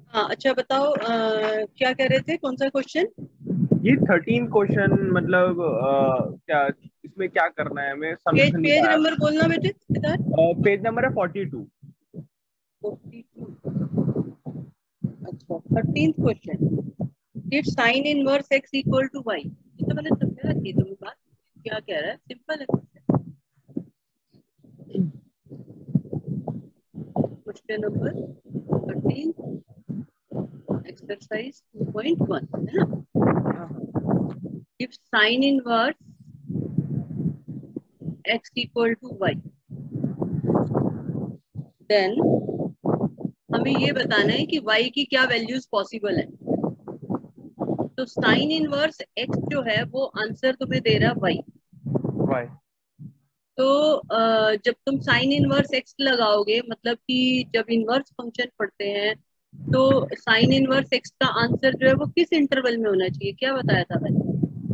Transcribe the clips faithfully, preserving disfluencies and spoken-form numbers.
हाँ अच्छा बताओ, अ, क्या कह रहे थे, कौन सा क्वेश्चन? ये थर्टीन क्वेश्चन मतलब अ, क्या इसमें क्या करना है हमें समझ पेज नहीं पेज आया। नंबर बोलना बेटे सिद्धार्थ। पेज नंबर है फोर्टी टू। Forty two. अच्छा, thirteenth question. If sine inverse x equal to y, ये तो मैंने समझा रखी है तुम्हें बात। क्या कह रहा है, सिंपल है question. Question number thirteen, exercise two point one है ना। If sine inverse x equal to y, then हमें ये बताना है कि y की क्या वैल्यूज पॉसिबल है। तो साइन इनवर्स x जो है वो आंसर तुम्हें दे रहा है y। वाई। तो अ, जब तुम साइन इनवर्स x लगाओगे, मतलब कि जब इनवर्स फंक्शन पढ़ते हैं, तो साइन इनवर्स x का आंसर जो है वो किस इंटरवल में होना चाहिए, क्या बताया था मैंने?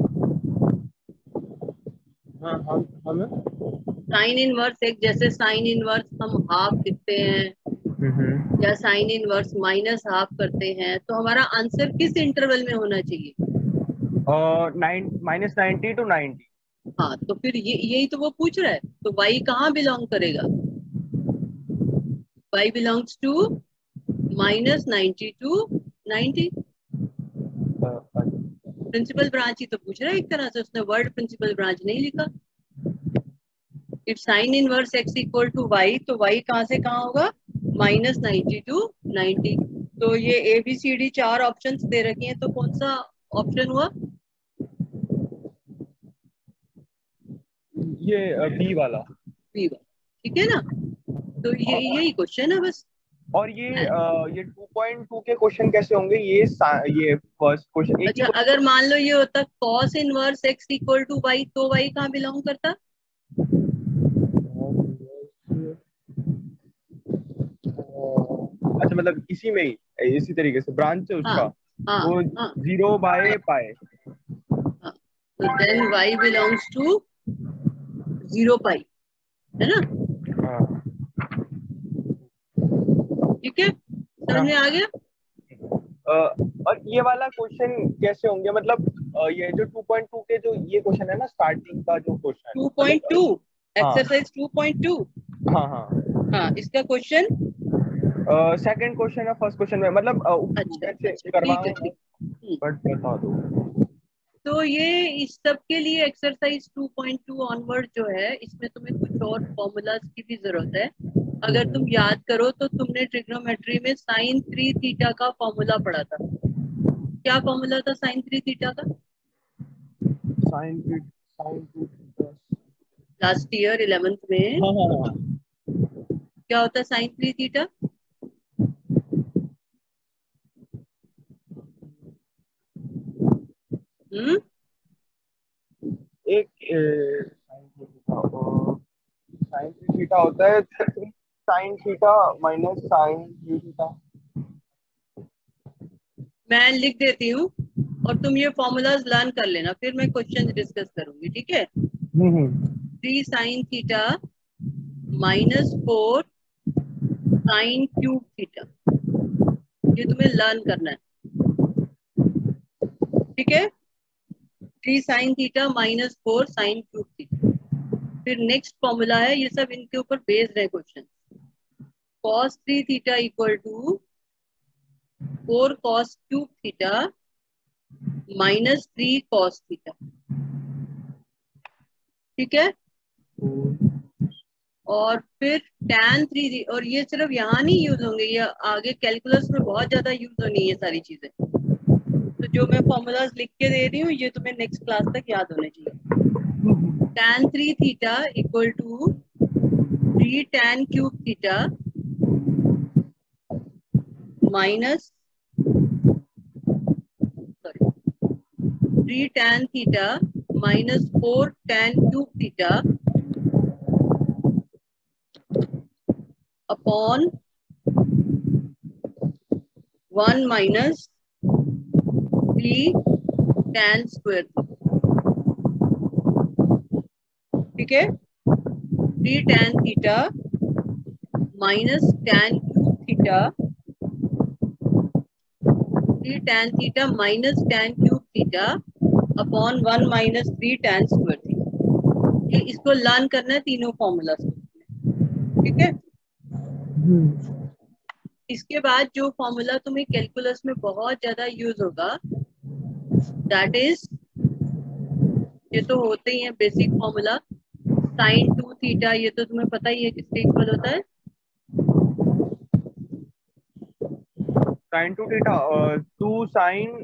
हाँ हम हमें। साइन इनवर्स x, जैसे साइन इनवर्स हम हाफ लिखते हैं हम्म। या साइन इनवर्स माइनस हाफ करते हैं, तो हमारा आंसर किस इंटरवल में होना चाहिए? और nine minus ninety to ninety. हाँ, तो फिर ये यही तो वो पूछ रहा है। तो y कहाँ बिलोंग करेगा? y belongs to minus ninety to ninety. Principal branch ही तो पूछ रहा है, एक तरह से उसने वर्ड प्रिंसिपल ब्रांच नहीं लिखा। If sine inverse x equal to y, तो y कहाँ से कहाँ होगा? Minus ninety to ninety. तो ये ए बी सी डी चार ऑप्शंस दे रखी हैं, तो कौन सा ऑप्शन हुआ? ये बी वाला। बी वाला। ठीक है ना। तो ये और यही क्वेश्चन है बस। और ये अ, ये टू पॉइंट टू के क्वेश्चन कैसे होंगे ये सा- ये फर्स्ट क्वेश्चन एक ही अच्छा, अगर मान लो ये होता cos inverse x equal to y, तो y कहाँ बिलोंग करता? क्वेश्चन। अच्छा मतलब इसी में ही इसी तरीके से ब्रांच है हाँ उसका। हाँ वो हाँ जीरो बाय पाए। हाँ। तो then y belongs to zero pi, है ना। हाँ ठीक है, समझ में हाँ। आ गया। अ, और ये वाला क्वेश्चन कैसे होंगे मतलब अ, ये जो टू पॉइंट टू के जो ये क्वेश्चन है ना स्टार्टिंग का जो क्वेश्चन टू पॉइंट टू, मतलब। हाँ एक्सरसाइज टू पॉइंट टू। हाँ हाँ। हाँ, इसका क्वेश्चन। सेकंड क्वेश्चन है फर्स्ट क्वेश्चन में मतलब अ, अच्छा वैसे अच्छा, ठीक करवाऊं है मैं ठीक। हम्म, बट बता दो। तो ये इस सब के लिए exercise two point two onward जो है, इसमें तुम्हें कुछ और फॉर्मूलाज की भी जरूरत है। अगर तुम याद करो तो तुमने ट्रिग्नोमेट्री में साइन थ्री थीटा का फॉर्मूला पढ़ा था। क्या फॉर्मूला था साइन थ्री थीटा का? Sine sine two. Last year eleventh में हाँ हाँ हाँ। क्या होता है साइन थ्री थीटा? हम्म। एक साइन थीटा होता है sine theta minus sine theta. मैं लिख देती हूँ और तुम ये फॉर्मूलाज लर्न कर लेना, फिर मैं क्वेश्चन डिस्कस करूंगी, ठीक है। हम्म हम्म। Three sine theta minus four sine cube theta, ये तुम्हें लर्न करना है, ठीक है। Three sine theta minus four sine cube theta. फिर नेक्स्ट फॉर्मूला है, ये सब इनके ऊपर बेस्ड है question. Cos three theta equal to four cos cube theta minus three cos theta, ठीक है। और फिर tan थ्री, और ये सिर्फ यहाँ नहीं यूज होंगे, ये आगे कैलकुलस में बहुत ज्यादा यूज होनी है ये सारी चीजें। तो जो मैं फॉर्मूलाज लिख के दे रही हूँ ये तुम्हें नेक्स्ट क्लास तक याद होने चाहिए। tan three theta equal to three tan cube theta minus, sorry, three tan theta minus four tan cube theta upon one minus three tan square theta, ठीक है। Three tan theta minus tan cube theta three tan theta minus tan cube theta upon one minus three tan square theta. ये इसको learn करना है तीनों formula से, ठीक है। इसके बाद जो फॉर्मूला तुम्हें कैलकुलस में बहुत ज्यादा यूज होगा, दैट इज, ये तो होते ही है basic formula, sine two theta, ये तो तुम्हें पता ही है किसके इक्वल होता है, sine two theta, two sine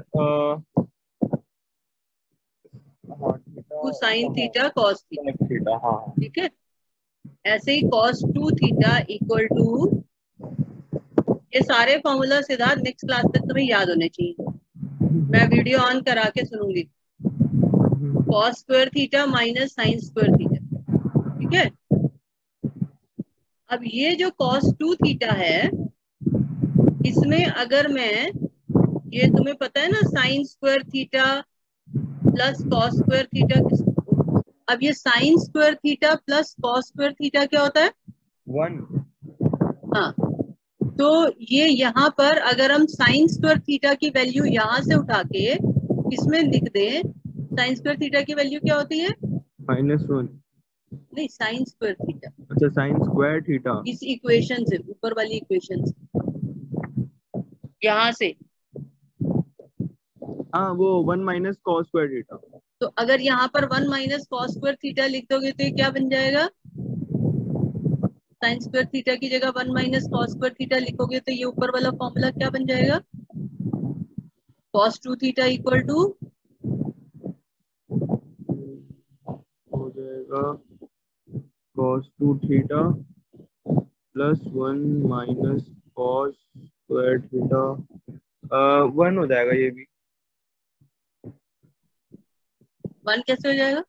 two sine theta cos theta, हाँ, ठीक है। ऐसे ही cos two theta equal to, ये सारे फॉर्मूला सिद्धार्थ नेक्स्ट क्लास तक तुम्हें याद होने चाहिए, मैं वीडियो ऑन करा के सुनूंगी। Cos square theta minus sine square theta, ठीक है। अब ये जो कॉस टू थीटा है, इसमें अगर मैं, ये तुम्हें पता है ना sine square theta plus cos square theta, अब ये sine square theta plus cos square theta क्या होता है, वन। हाँ, तो ये यहाँ पर अगर हम साइन स्क्वायर थीटा की वैल्यू यहाँ से उठा के इसमें लिख दें, साइन स्क्वायर थीटा की वैल्यू क्या होती है, माइनस वन। नहीं, साइन स्क्वायर थीटा, अच्छा, साइन स्क्वायर थीटा, इस इक्वेशन से, ऊपर वाली इक्वेशन से, यहाँ से, हाँ, वो one minus cos square theta. तो अगर यहाँ पर one minus cos square theta लिख दोगे तो ये क्या बन जाएगा, साइन स्क्वायर थीटा की जगह one minus cos square theta लिखोगे तो ये ऊपर वाला फॉर्मूला क्या बन जाएगा, cos two theta equal to, हो जाएगा cos two theta plus one minus cos square theta, one हो जाएगा ये भी। वन कैसे हो जाएगा,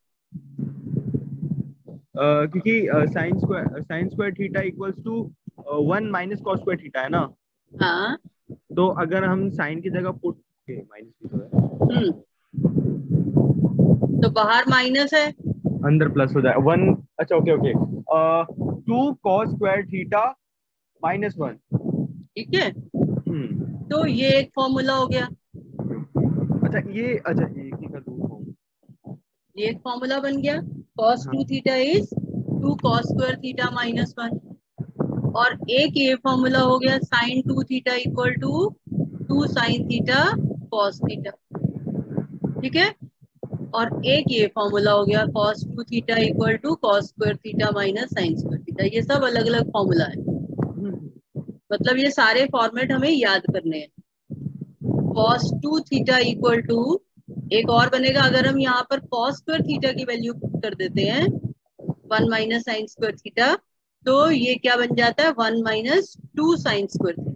uh, क्योंकि sine square sine square theta equals to one minus cos square theta है ना, हाँ, तो अगर हम साइन की जगह पुट के माइनस भी तो है, हम्म, तो बाहर माइनस है, अंदर प्लस हो जाए वन। अच्छा, okay okay, two cos square theta minus one, ठीक है, तो ये एक फॉर्मूला हो गया, अच्छा ये, अच्छा एक ही का दो फॉर्म, ये एक फॉर्मूला बन गया, cos two theta is two cos square theta minus one, और एक ये फॉर्मूला हो गया sine two theta equal to two sine theta cos theta, ठीक है, और एक ये फॉर्मूला हो गया cos two theta equal to cos square theta minus sine square theta, ये सब अलग अलग फॉर्मूला है, मतलब ये सारे फॉर्मेट हमें याद करने हैं। Cos two theta equal to, एक और बनेगा अगर हम यहाँ पर कॉस स्क्वायर थीटा की वैल्यू पुट कर देते हैं one minus sine square theta, तो ये क्या बन जाता है, one minus two sine square theta.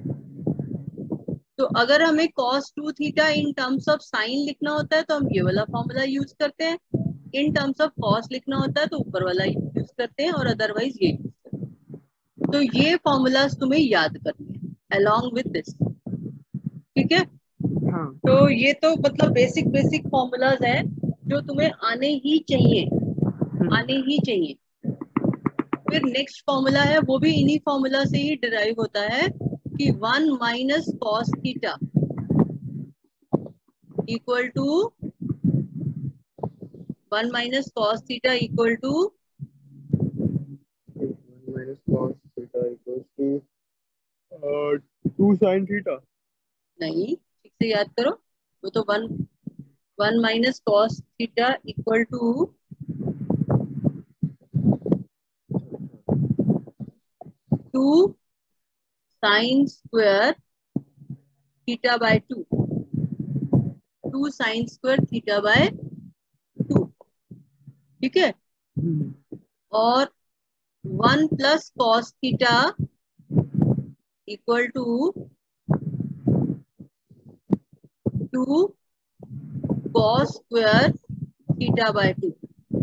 तो अगर हमें cos two theta in terms of sine लिखना होता है तो हम ये वाला फॉर्मूला यूज करते हैं, इन टर्म्स ऑफ कॉस लिखना होता है तो ऊपर वाला यूज करते हैं, और अदरवाइज ये यूज करते हैं। तो ये फॉर्मूलाज तुम्हें याद करने हैं अलोंग विद दिस, ठीक है। हाँ। तो ये तो मतलब बेसिक बेसिक फॉर्मूलाज है जो तुम्हें आने ही चाहिए, आने ही चाहिए। फिर नेक्स्ट फॉर्मूला है, वो भी इन्हीं फॉर्मूला से ही डिराइव होता है कि one minus cos theta equal to, one minus cos theta equal to minus cos theta equals to two sine theta, नहीं, ठीक से याद करो, वो तो one one minus cos theta equal to two sine square theta by two, two sine square theta by two, ठीक है, और one plus cos theta equal to two cos square theta by two,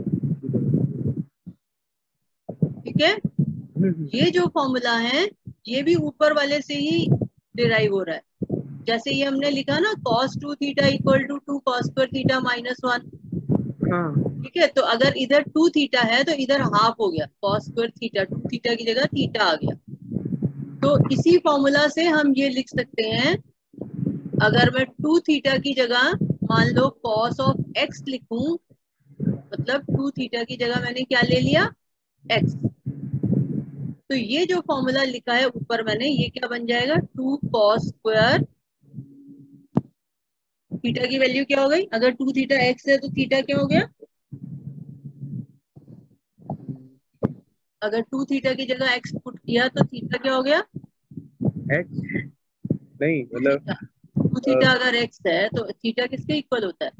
ठीक है। ये जो formula है ये भी ऊपर वाले से ही डिराइव हो रहा है, जैसे ये हमने लिखा ना cos two theta equal to two cos square theta minus one, ठीक है, तो अगर इधर टू थीटा है तो इधर हाफ हो गया, cos square theta, two theta की जगह थीटा आ गया। तो इसी फॉर्मूला से हम ये लिख सकते हैं अगर मैं टू थीटा की जगह मान लो कॉस ऑफ एक्स लिखूं, मतलब टू थीटा की जगह मैंने क्या ले लिया, एक्स। तो ये जो फॉर्मूला लिखा है ऊपर मैंने, ये क्या बन जाएगा, टू कॉस स्क्वायर थीटा की वैल्यू क्या हो गई, अगर टू थीटा एक्स है तो थीटा क्या हो गया, अगर टू थीटा की जगह एक्स पुट किया तो थीटा क्या हो गया, एक्स नहीं मतलब टू थीटा अगर एक्स है तो थीटा किसके इक्वल होता है,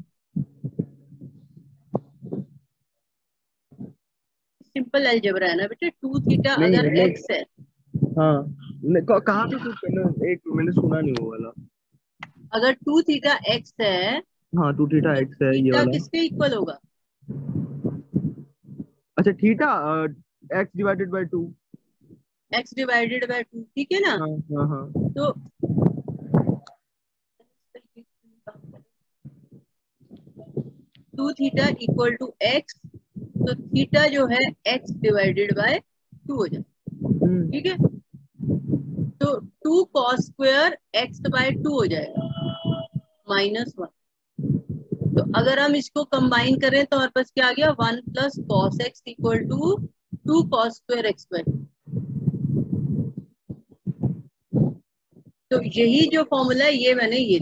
सिंपल अलजेब्रा है ना बेटे, टू थीटा नहीं अगर मतलब एक्स है, हाँ नहीं, क- कहाँ पे कुछ मैंने एक मैंने सुना नहीं वो वाला। अगर टू थीटा एक्स है हाँ टू थीटा तो एक्स है ये थीटा वाला। किसके इक्वल होगा, अच्छा theta x divided by two. X divided by two, ठीक है ना। हाँ हाँ हाँ। तो two theta equal to x, तो थीटा जो है एक्स डिवाइडेड बाय टू हो जाए, हम्म, ठीक है। तो two cos square x by two हो जाएगा माइनस वन। तो अगर हम इसको कंबाइन करें तो हमारे पास क्या आ गया, one plus cos x equal to two cos square x by two. तो यही जो फॉर्मूला है ये मैंने ये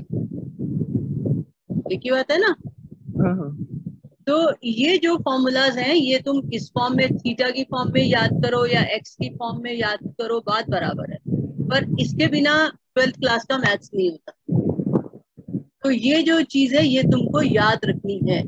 एक ही बात है ना। हाँ हाँ। तो ये जो फॉर्मूलाज हैं ये तुम इस फॉर्म में थीटा की फॉर्म में याद करो या एक्स की फॉर्म में याद करो, बात बराबर है, पर इसके बिना ट्वेल्थ क्लास का मैथ्स नहीं होता। तो ये जो चीज है ये तुमको याद रखनी है,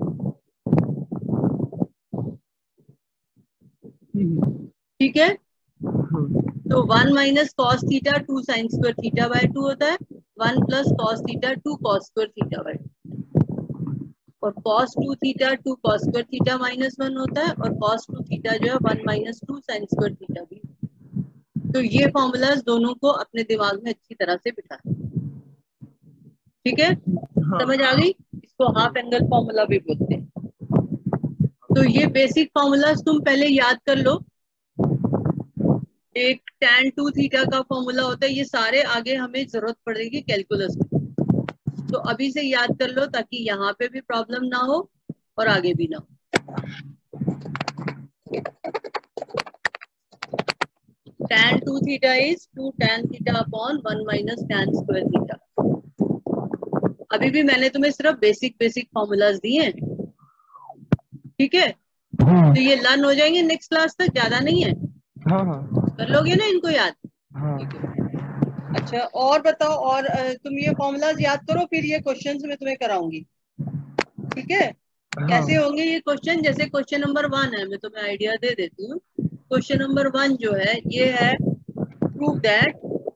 हम्म, ठीक है। हाँ, तो one minus cos theta two sine square theta by two होता है, one plus cos theta two cos square theta by two, और cos two theta two cos square theta minus one होता है, और कॉस टू थीटा जो है one minus two sine square theta भी। तो ये फॉर्मूलाज दोनों को अपने दिमाग में अच्छी तरह से बिठा, ठीक है, समझ आ हाँ। गई। इसको हाफ एंगल फॉर्मूला भी बोलते हैं। तो ये बेसिक फॉर्मूलाज तुम पहले याद कर लो। एक tan टू थीटा का फॉर्मूला होता है, ये सारे आगे हमें जरूरत पड़ेगी कैलकुलस में, तो अभी से याद कर लो ताकि यहाँ पे भी प्रॉब्लम ना हो और आगे भी ना हो। tan two theta is two tan theta upon one minus tan square theta. अभी भी मैंने तुम्हें सिर्फ बेसिक बेसिक फॉर्मूलाज दिए हैं, ठीक है। तो ये लर्न हो जाएंगे नेक्स्ट क्लास तक, ज्यादा नहीं है, हाँ हाँ कर लोगे ना इनको याद, हाँ। ठीक है। अच्छा और बताओ, और अ, तुम ये फॉर्मूलाज याद करो, फिर ये क्वेश्चंस मैं तुम्हें कराऊंगी, ठीक है। हाँ कैसे होंगे ये क्वेश्चन, जैसे क्वेश्चन नंबर वन है, मैं तुम्हें आइडिया दे देती हूँ। क्वेश्चन नंबर वन जो है ये है, prove that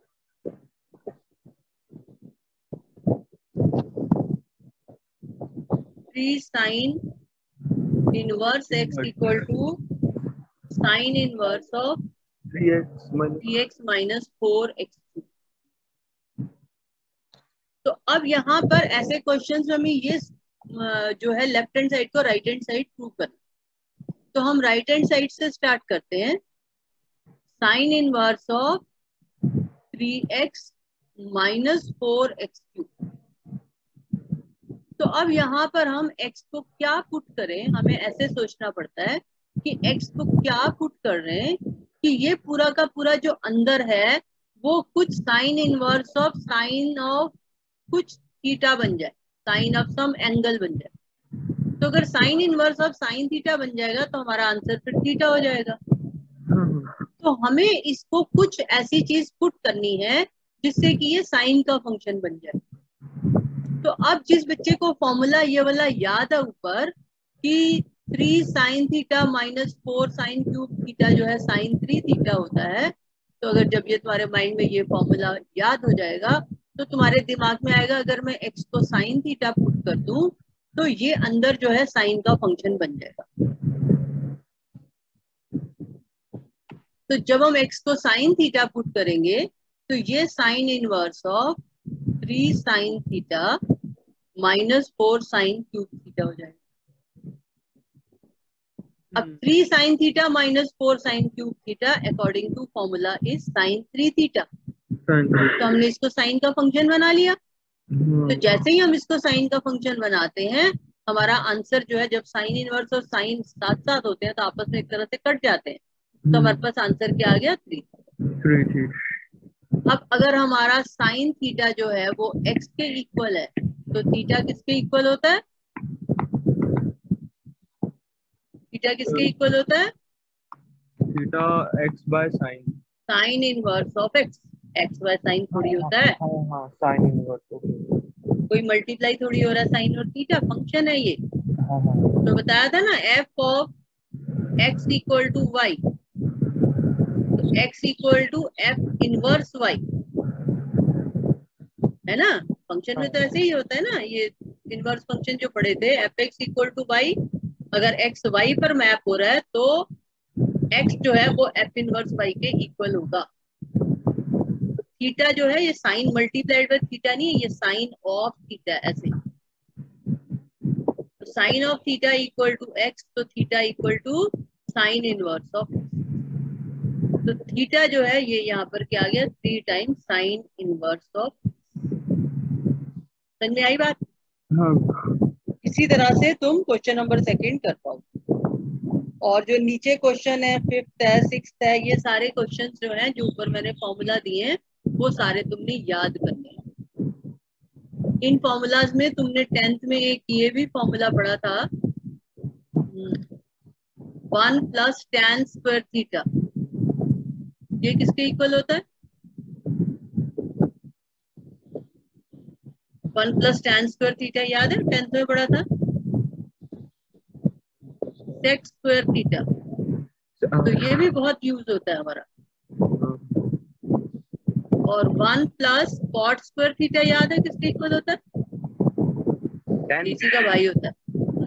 three sine inverse x equal to sine inverse of three x minus. Three x minus four x. तो अब यहाँ पर ऐसे क्वेश्चंस में हमें ये अ, जो है लेफ्ट हैंड साइड को राइट हैंड साइड प्रूव करना। तो हम राइट हैंड साइड से स्टार्ट करते हैं, sine inverse of three x minus four x cube. तो अब यहाँ पर हम x को क्या पुट करें, हमें ऐसे सोचना पड़ता है कि x को क्या पुट कर रहे हैं कि ये पूरा का पूरा जो अंदर है वो कुछ sine inverse of sine of कुछ थीटा बन जाए, साइन ऑफ सम एंगल बन जाए। तो अगर sine inverse of sine theta बन जाएगा तो हमारा आंसर फिर थीटा हो जाएगा। हाँ हाँ। तो हमें इसको कुछ ऐसी चीज पुट करनी है जिससे कि ये साइन का फंक्शन बन जाए। तो अब जिस बच्चे को फॉर्मूला ये वाला याद है ऊपर कि three sine theta minus four sine cube theta जो है साइन थ्री थीटा होता है, तो अगर जब ये तुम्हारे माइंड में ये फॉर्मूला याद हो जाएगा तो तुम्हारे दिमाग में आएगा अगर मैं एक्स को साइन थीटा पुट कर दूं तो ये अंदर जो है साइन का फंक्शन बन जाएगा। तो जब हम एक्स को साइन थीटा पुट करेंगे तो ये sine inverse of three sine theta minus four sine cube theta हो जाएगा। अब three sine theta minus four sine cube theta according to formula is sine three theta. तो हमने इसको साइन का फंक्शन बना लिया। तो जैसे ही हम इसको साइन का फंक्शन बनाते हैं, हमारा आंसर जो है, जब साइन इनवर्स और साइन साथ साथ होते हैं तो आपस में एक तरह से कट जाते हैं, तो हमारे पास आंसर क्या आ गया? थ्री। Three three. अब अगर हमारा साइन थीटा जो है वो एक्स के इक्वल है, तो थीटा किसके इक्वल होता है? थीटा किसके इक्वल होता है? Theta x by sine. Sine inverse of x. X by sine थोड़ी होता है, हाँ हाँ साइन इनवर्स। कोई मल्टीप्लाई थोड़ी हो रहा है साइन और थीटा, फंक्शन है ये। हाँ हाँ। तो बताया था ना, f of x equal to y, तो x equal to f inverse y, है ना? फंक्शन में तो ऐसे ही होता है ना, ये इनवर्स फंक्शन जो पढ़े थे, f x equal to y, अगर एक्स वाई पर मैप हो रहा है तो एक्स जो है वो एफ इनवर्स वाई के इक्वल होगा। थीटा जो है ये साइन मल्टीप्लाइड बाय थीटा नहीं है, ये साइन ऑफ थीटा, ऐसे। तो sine of theta equal to x, तो theta equal to sine inverse of x. तो थीटा जो है ये यहाँ पर क्या आ गया? Three times sine inverse of. समझ में आई बात? हाँ। इसी तरह से तुम क्वेश्चन नंबर सेकंड कर पाओ। और जो नीचे क्वेश्चन है, फिफ्थ है, सिक्स्थ है, ये सारे क्वेश्चन जो हैं, जो ऊपर मैंने फॉर्मूला दिए हैं, वो सारे तुमने याद करने हैं। इन फॉर्मूलाज में तुमने टेंथ में एक ये भी फॉर्मूला पढ़ा था, one plus tan square theta, ये किसके इक्वल होता है? One plus tan square theta याद है, टेंथ में पढ़ा था। सेक स्क्वायर थीटा, तो ये भी बहुत यूज होता है हमारा। और one plus cot square theta याद है, किसके इक्वल होता है? इसी का भाई होता है।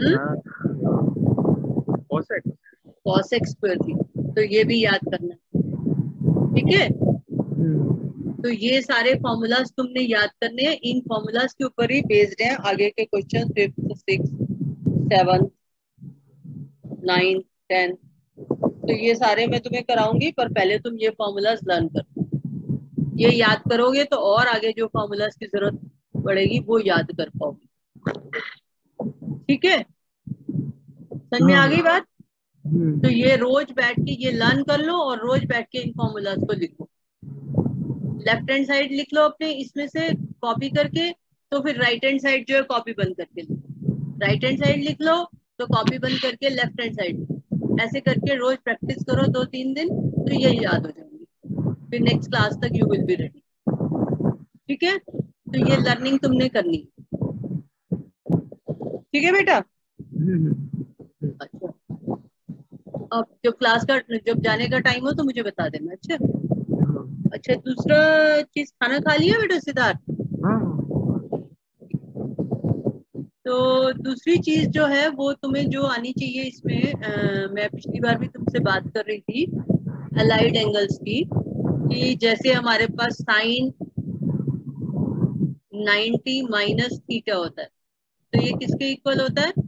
कॉसेक स्क्वायर थीटा, तो ये भी याद करना, ठीक है? तो ये सारे फॉर्मूलाज तुमने याद करने हैं, इन फॉर्मूलाज के ऊपर ही बेस्ड हैं आगे के question, fifth, six, seven, nine, ten. तो ये सारे मैं तुम्हें कराऊंगी, पर पहले तुम ये फॉर्मूलाज लर्न करो। ये याद करोगे तो और आगे जो फॉर्मूलाज की जरूरत पड़ेगी वो याद कर पाओगे, ठीक है? समझ में आ गई बात? तो ये रोज बैठ के ये लर्न कर लो, और रोज बैठ के इन फॉर्मूलाज को लिखो। लेफ्ट हैंड साइड लिख लो अपने इसमें से कॉपी करके, तो फिर राइट हैंड साइड जो है कॉपी बंद करके लो। राइट हैंड साइड लिख लो तो कॉपी बंद करके लेफ्ट हैंड साइड, ऐसे करके रोज प्रैक्टिस करो दो तीन दिन, तो ये याद हो जाएंगी। फिर नेक्स्ट क्लास तक यू विल बी रेडी, ठीक है? तो ये लर्निंग तुमने करनी, ठीक है बेटा? अच्छा, अब जब क्लास का, जब जाने का टाइम हो तो मुझे बता देना। अच्छा अच्छा, दूसरा चीज, खाना खा लिया बेटा सिद्धार्थ? तो दूसरी चीज जो है वो तुम्हें जो आनी चाहिए इसमें, आ, मैं पिछली बार भी तुमसे बात कर रही थी अलाइड एंगल्स की, कि जैसे हमारे पास साइन नाइन्टी माइनस थीटा होता है, तो ये किसके इक्वल होता है?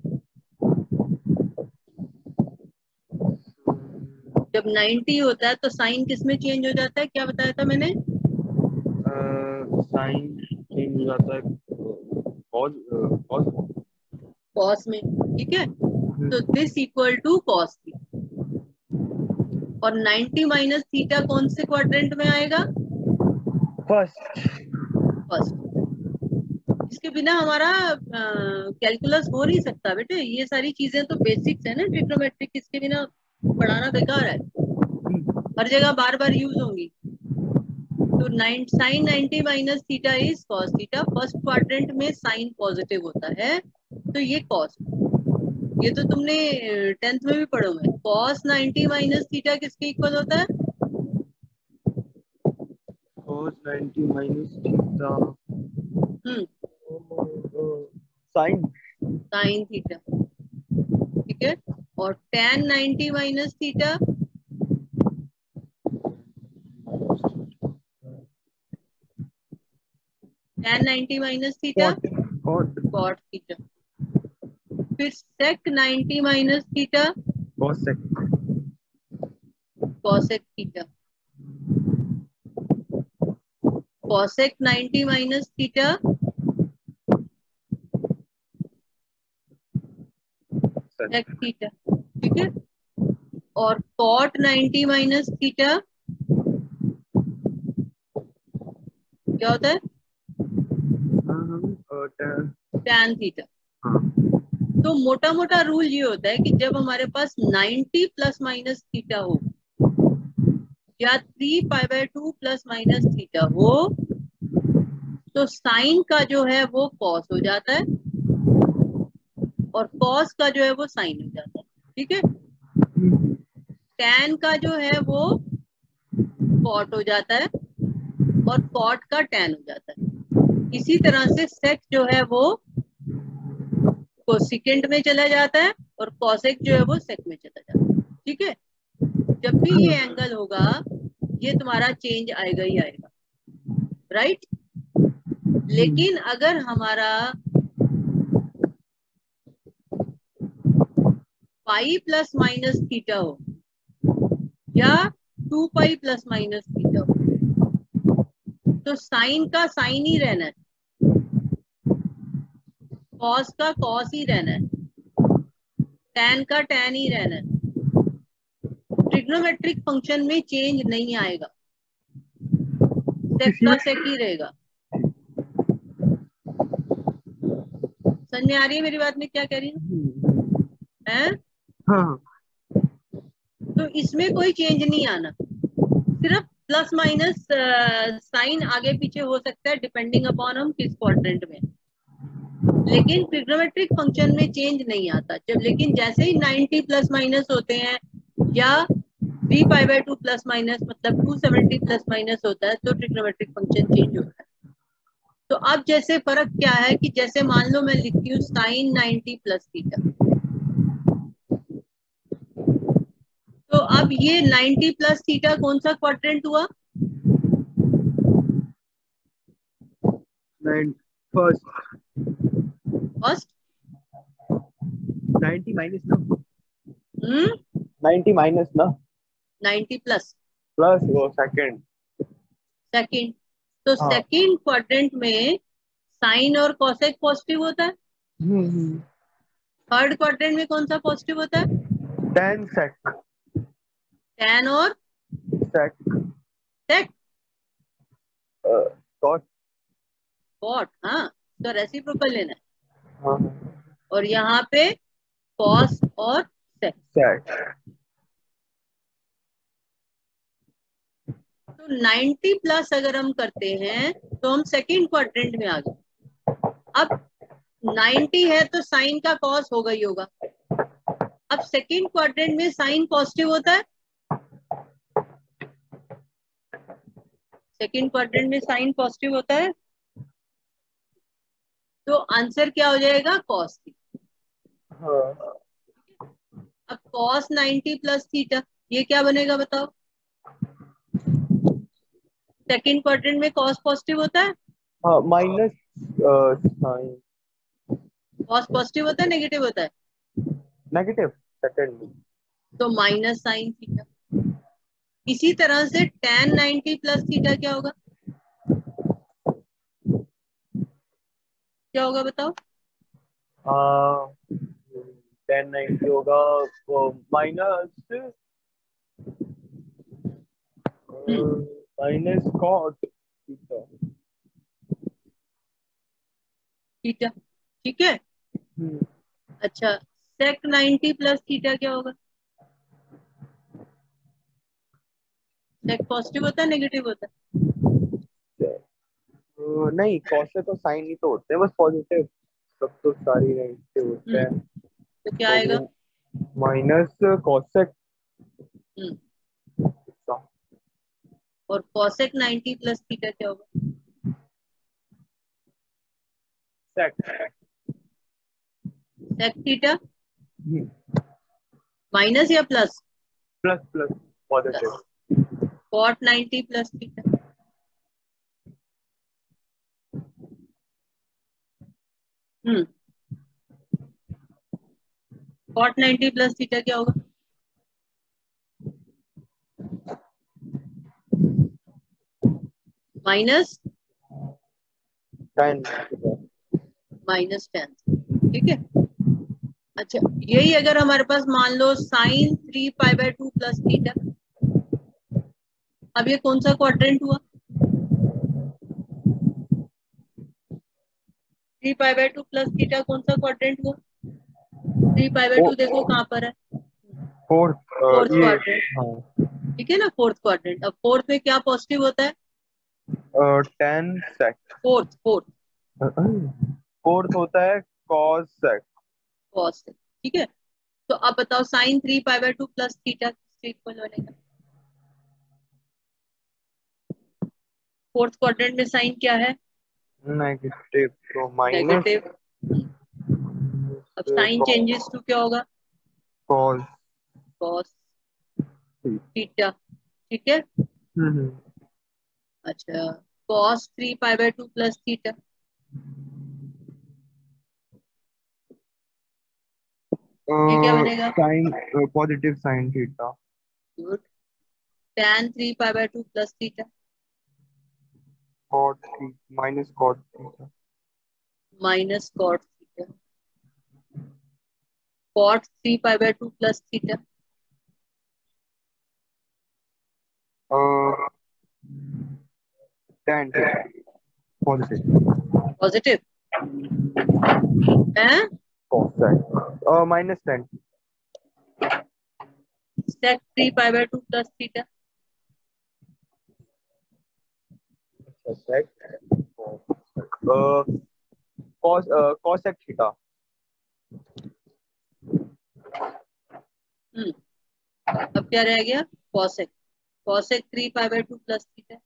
जब नाइन्टी होता है तो साइन किस में चेंज हो जाता है, क्या बताया था मैंने? साइन चेंज हो जाता है कॉस कॉस कॉस में, ठीक है? तो this equal to cos theta. और नाइन्टी माइनस थीटा कौन से क्वाड्रेंट में आएगा? फर्स्ट। फर्स्ट। इसके बिना हमारा कैलकुलस हो नहीं सकता बेटे, ये सारी चीजें तो बेसिक्स है ना ट्रिग्नोमेट्रिक, इसके बिना पढ़ाना बेकार है, हर जगह बार बार यूज होंगी। तो nine sine ninety minus theta is cos theta, first quadrant में साइन पॉजिटिव होता है, तो ये कॉस। ये तो तुमने टेंथ में भी पढ़ा हुआ है। कॉस नाइन्टी माइनस थीटा किसके इक्वल होता है? Cos ninety minus theta hmm sine sine theta, ठीक है? और tan ninety minus theta, tan ninety minus theta cot cot theta. फिर sec ninety minus theta cosec cosec theta. Cosec ninety minus theta sec theta, ठीक है। और cot ninety minus theta क्या होता है? Tan theta. तो मोटा मोटा रूल ये होता है कि जब हमारे पास नाइन्टी प्लस माइनस थीटा हो या three pi by two plus minus theta हो तो साइन का जो है वो कॉस हो जाता है और कॉस का जो है वो साइन हो जाता है, ठीक है। टैन का जो है वो कॉट हो जाता है और कॉट का टैन हो जाता है। इसी तरह से सेक जो है वो कोसेकेंट में चला जाता है और कॉसेक जो है वो सेक में चला जाता है, ठीक है। जब भी ये एंगल होगा ये तुम्हारा चेंज आएगा ही आएगा, राइट। लेकिन अगर हमारा पाई प्लस माइनस थीटा हो या two pi plus minus theta हो तो साइन का साइन ही रहना है, कॉस का कॉस ही रहना है, टैन का टैन ही रहना है। ट्रिग्नोमेट्रिक फंक्शन में चेंज नहीं आएगा, सेक का सेक ही रहेगा। समझ में आ रही है मेरी बात? में क्या कह रही हूँ है? हाँ। तो इसमें कोई चेंज नहीं आना, सिर्फ प्लस माइनस साइन आगे पीछे हो सकता है डिपेंडिंग अपॉन हम किस क्वाड्रेंट में, लेकिन ट्रिग्नोमेट्रिक फंक्शन में चेंज नहीं आता। जब लेकिन जैसे ही नाइन्टी प्लस माइनस होते हैं या three pi by two plus minus मतलब टू सेवेंटी प्लस माइनस होता है तो ट्रिग्नोमेट्रिक फंक्शन चेंज होता है। तो अब जैसे फर्क क्या है कि जैसे मान लो मैं लिखती हूँ साइन नाइन्टी प्लस थीटा, तो अब ये नाइन्टी प्लस थीटा कौन सा क्वाड्रेंट हुआ? फर्स्ट। फर्स्ट। नाइन्टी माइनस ना? हम्म नाइन्टी माइनस ना? नाइन्टी प्लस प्लस वो सेकंड। सेकंड। तो हाँ। सेकंड क्वाड्रेंट में साइन और कोसेक पॉजिटिव होता है। हम्म। थर्ड क्वाड्रेंट में कौन सा पॉजिटिव होता है? टेन सेक। टैन और सेक। सेक। कॉट। कॉट, हाँ, तो रेसिप्रोकल लेना है। हाँ। और यहाँ पे कॉस और सेक। सेक। तो नाइन्टी प्लस अगर हम करते हैं तो हम सेकंड क्वाड्रेंट में आ गए। अब नाइन्टी है तो साइन का कॉस होगा ही होगा। अब सेकंड क्वाड्रेंट में साइन पॉजिटिव होता है, सेकंड क्वाड्रेंट में साइन पॉजिटिव होता है, तो आंसर क्या हो जाएगा? Cos theta. हाँ। अब कॉस नाइन्टी प्लस थीटा ये क्या बनेगा बताओ? सेकंड क्वाड्रेंट में कॉस पॉजिटिव होता है, हाँ माइनस साइन। कॉस पॉजिटिव होता है नेगेटिव होता है? Negative second. तो माइनस साइन थीटा। इसी तरह से tan नाइन्टी प्लस थीटा क्या होगा? क्या होगा बताओ? टेन नाइन्टी होगा minus minus cot theta. Theta, ठीक है। अच्छा, सेक नाइन्टी प्लस थीटा क्या होगा? सेक पॉजिटिव होता है नेगेटिव होता है? Uh, नहीं कॉस से तो साइन ही तो होते हैं बस पॉजिटिव। सब तो सारी नेगेटिव होते हैं। तो क्या आएगा? Minus cosec. और कॉसेक नाइन्टी प्लस थीटा क्या होगा? सेक। सेक थीटा माइनस या plus? Plus plus positive. Cot ninety plus theta hmm cot ninety plus theta क्या होगा? Minus ten. माइनस टेन, ठीक है। अच्छा, यही अगर हमारे पास मान लो sine three pi by two plus theta, अब ये कौन सा क्वाड्रेंट हुआ? Three pi by two plus theta कौन सा क्वाड्रेंट हुआ? थ्री पाई बाय टू देखो कहाँ पर है, फोर्थ फोर्थ ये क्वाड्रेंट, हाँ ठीक है ना, फोर्थ क्वाड्रेंट। अब फोर्थ में क्या पॉजिटिव होता है? Tan sec fourth fourth fourth होता है कॉस सेक। कॉस है, ठीक है। तो अब बताओ sine three pi by two plus theta किसके इक्वल बनेगा? फोर्थ क्वाड्रेंट में साइन क्या है? नेगेटिव, तो माइनस नेगेटिव। अब साइन चेंजेस टू क्या होगा? कॉस। कॉस थीटा, ठीक है। हम्म अच्छा, cos three pi by two plus theta, ये क्या बनेगा? Sine positive sine theta. Good. tan three pi by two plus theta, cot थी minus cot theta. Minus cot theta. Cot three pi by two plus theta, tan theta positive. Positive है। Cos sec minus tan. sec three pi by two plus theta, अच्छा sec cos cos sec theta. हम्म अब क्या रह गया? cosec, cosec three pi by two plus theta,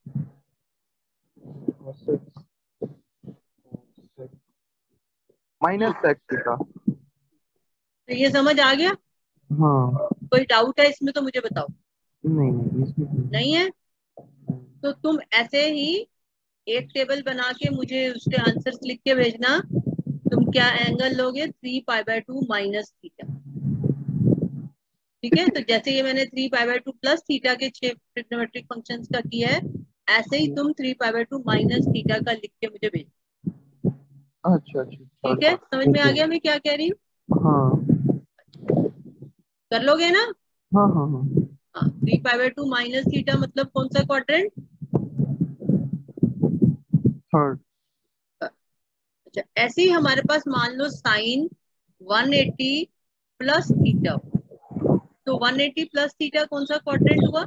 minus sec theta. तो ये समझ आ गया? हाँ कोई डाउट है इसमें तो मुझे बताओ। नहीं नहीं इसमें नहीं। नहीं है तो तुम ऐसे ही एक टेबल बना के मुझे उसके आंसर्स लिख के भेजना। तुम क्या एंगल लोगे? Three pi by two minus theta, ठीक है। तो जैसे ये मैंने three pi by two plus theta के छह ट्रिग्नोमेट्रिक फंक्शंस का किया है, ऐसे ही तुम three pi by two minus theta का लिख के मुझे भेज, अच्छा अच्छा ठीक है। समझ में आ ओके। गया मैं क्या कह रही हूँ? हाँ कर लोगे ना? हाँ हाँ हाँ हाँ, three pi by two minus theta मतलब कौन सा क्वाड्रेंट? थर्ड। अच्छा, ऐसे ही हमारे पास मान लो sine one eighty plus theta, तो वन एटी प्लस थीटा कौन सा क्वाड्रेंट हुआ?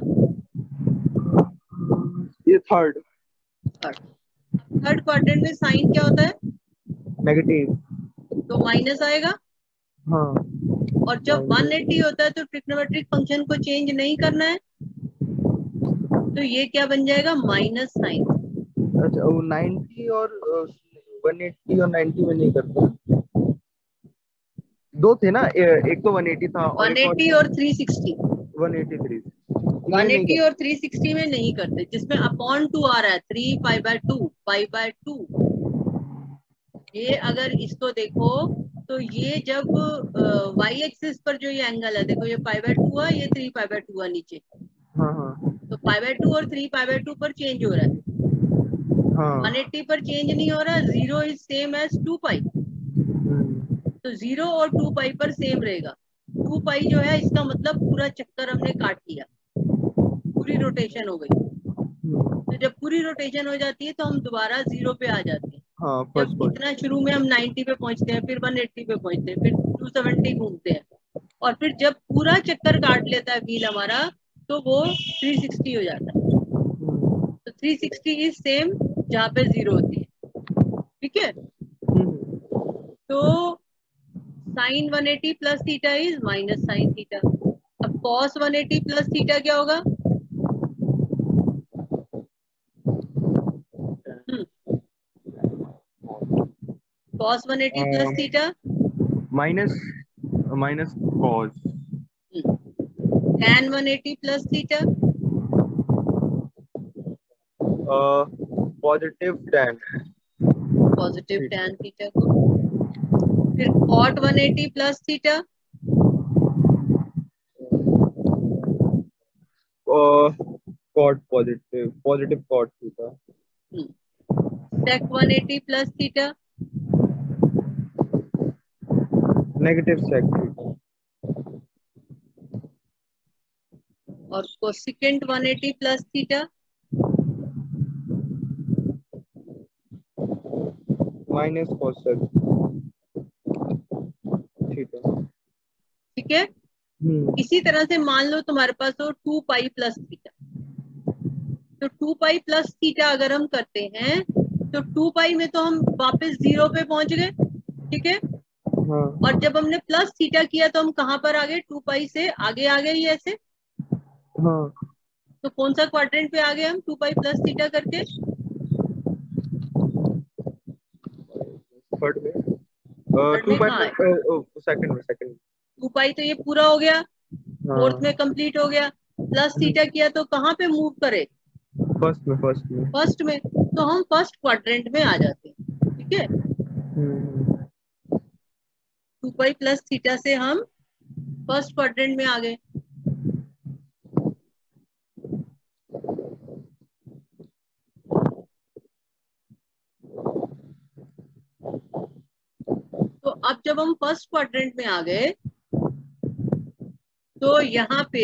ये थर्ड। थर्ड। थर्ड क्वाड्रेंट में साइन क्या होता है? नेगेटिव। तो माइनस आएगा। हाँ और जब वन एटी होता है तो ट्रिग्नोमेट्रिक फंक्शन को चेंज नहीं करना है, तो ये क्या बन जाएगा? Minus sine. अच्छा वो नाइन्टी और वन एट्टी और नाइन्टी में नहीं करते। दो थे ना ए- एक तो वन एटी था और वन एक और एटी और three sixty, one eighty three. ये वन नहीं एटी करते। और थ्री सिक्सटी में नहीं करते, जिसमें अपॉन टू आ रहा है, three pi by two, pi by two. ये अगर इसको देखो तो ये जब वाई एक्सिस पर जो ये एंगल है, देखो ये पाई बाय टू है, ये थ्री पाई बाय टू है नीचे, हाँ हाँ तो पाई बाय टू और थ्री पाई बाय टू पर चेंज हो रहा है। वन हाँ। एटी पर चेंज नहीं हो रहा, zero is same as two pi, हम्म, तो जीरो और टू पाई पर सेम रहेगा। टू पाई जो है इसका मतलब पूरा चक्कर हमने काट लिया, पूरी रोटेशन हो गई। हम्म, तो जब पूरी रोटेशन हो जाती है तो हम दोबारा जीरो पे आ जाते हैं। हाँ जब फर्स्ट पॉइंट। इतना शुरू में हम नाइन्टी पे पहुंचते हैं, फिर वन एटी पे पहुंचते हैं, फिर टू सेवेंटी घूमते हैं, और फिर जब पूरा चक्कर काट लेता है व्हील हमारा, तो वो थ्री सिक्सटी हो जाता है। तो थ्री सिक्सटी इज सेम जहाँ पे जीरो होती है, ठीक है। तो sine one eighty plus theta is minus sine theta. अब cos one eighty plus theta क्या होगा? Cos one eighty plus theta minus minus cos. tan one eighty plus theta, positive tan. Positive tan theta को। फिर cot one eighty plus theta, cot positive positive cot theta. sec one eighty plus theta, negative sec theta और cosecant one eighty plus theta minus cosec theta. ठीक है। हम्म इसी तरह से मान लो तुम्हारे पास हो टू पाई प्लस थीटा, तो टू पाई प्लस थीटा अगर हम करते हैं तो टू पाई में तो हम वापस जीरो पे पहुंच गए, ठीक है। हाँ और जब हमने प्लस थीटा किया तो हम कहाँ पर आ गए, टू पाई से आगे आ गए ये ऐसे। हाँ तो कौन सा क्वाड्रेंट पे आ गए हम टू पाई प्लस थीटा करके? थर्ड में थर्ड टू में पाई कहाँ है? प्लस सेकंड में सेकंड में टू पाई तो ये पूरा हो गया, फोर्थ हाँ में कंप्लीट हो गया। प्लस थीटा किया तो कहाँ पे मूव करे? फर्स्ट में फर्स्ट में फर्स्ट में। तो हम फर्स्ट क्वाड्रेंट में आ जाते हैं, ठीक है। हम्म टू पाई प्लस थीटा से हम फर्स्ट क्वाड्रेंट में आ गए। तो अब जब हम फर्स्ट क्वाड्रेंट में आ गए तो यहाँ पे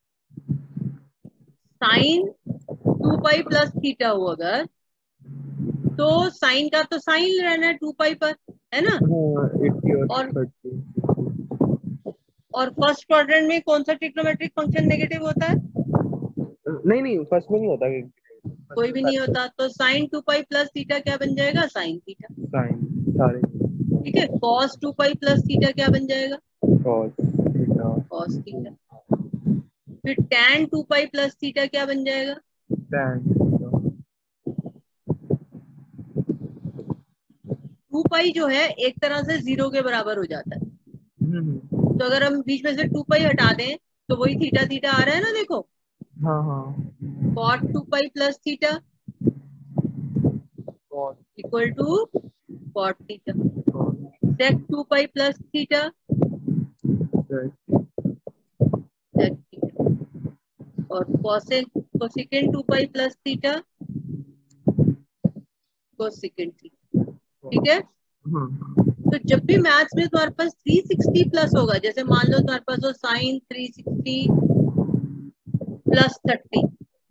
sine two pi plus theta हो अगर, तो साइन का तो साइन रहना है टू पाई पर, है ना। हाँ एट्टी और और थर्टी और फर्स्ट क्वाड्रेंट में कौन सा ट्रिग्नोमेट्रिक फंक्शन नेगेटिव होता है? नहीं नहीं फर्स्ट में नहीं होता कोई भी नहीं होता। तो sine two pi plus theta क्या बन जाएगा? Sine theta. साइन सारे ठीक है। Cos two pi plus theta क्या बन जाएगा? Cos theta cos theta. फिर tan two pi plus theta क्या बन जाएगा? tan टू पाई जो है एक तरह से जीरो के बराबर हो जाता है। हम्म तो अगर हम बीच में से टू पाई हटा दें तो वही थीटा थीटा आ रहा है ना, देखो। हाँ हाँ cot two pi plus theta cos equal to cot theta. sec two pi plus theta sec theta. और cosec cosecant two pi plus theta cosecant theta. ठीक है। तो जब भी मैथ्स में तुम्हारे पास थ्री सिक्सटी प्लस होगा, जैसे मान लो तुम्हारे पास हो sine three sixty plus thirty,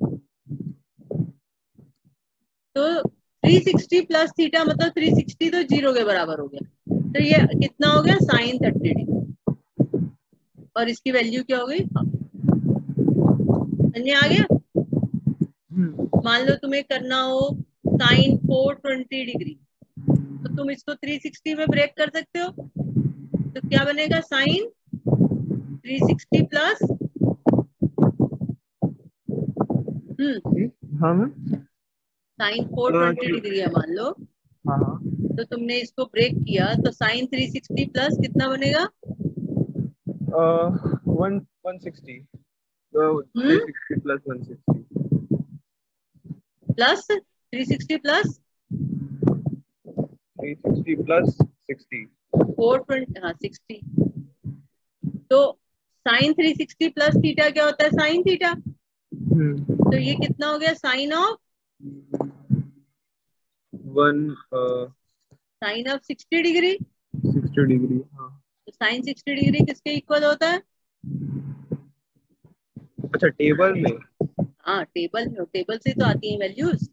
तो थ्री सिक्सटी प्लस थीटा मतलब थ्री सिक्सटी तो जीरो के बराबर हो गया। तो ये कितना हो गया? Sine thirty degree. और इसकी वैल्यू क्या हो गई? समझ आ गया। मान लो तुम्हें करना हो साइन फोर ट्वेंटी डिग्री, तो तुम इसको थ्री सिक्सटी में ब्रेक कर सकते हो। तो क्या बनेगा? Sine three sixty plus hmm हाँ साइन फोर ट्वेंटी डिग्री है मान लो। हाँ हाँ तो तुमने इसको ब्रेक किया तो साइन थ्री सिक्सटी प्लस कितना बनेगा? One one sixty three sixty plus one sixty plus three sixty plus three sixty plus sixty four twenty, हाँ सिक्सटी। तो sine three sixty plus theta क्या होता है? Sine theta. तो ये कितना हो गया? Sine of one sine of sixty degree. Sixty degree हाँ तो साइन सिक्सटी डिग्री किसके इक्वल होता है? अच्छा टेबल में हाँ टेबल में, टेबल से तो आती है वैल्यूज।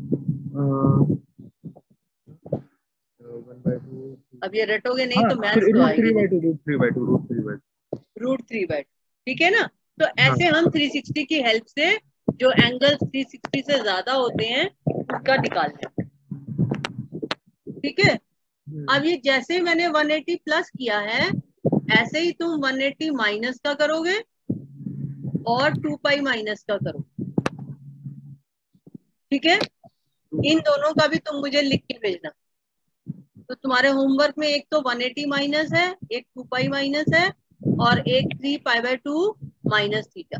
वन बाय टू अब ये रटोगे नहीं हाँ तो मैथ्स तो रूट थ्री आएगी बाय नहीं। Two root three by two root three by root three by, ठीक है ना। तो हाँ ऐसे हम थ्री सिक्सटी की हेल्प से जो एंगल थ्री सिक्सटी से ज्यादा होते हैं उनका निकाल लें, ठीक है। अब ये जैसे मैंने वन एटी प्लस किया है ऐसे ही तुम वन एटी माइनस का करोगे और टू पाई माइनस का करोगे, ठीक है। इन दोनों का भी तुम मुझे लिख के भेजना। तो तुम्हारे होमवर्क में एक तो वन एटी माइनस है, एक टू पाई माइनस है और एक three pi by two minus theta.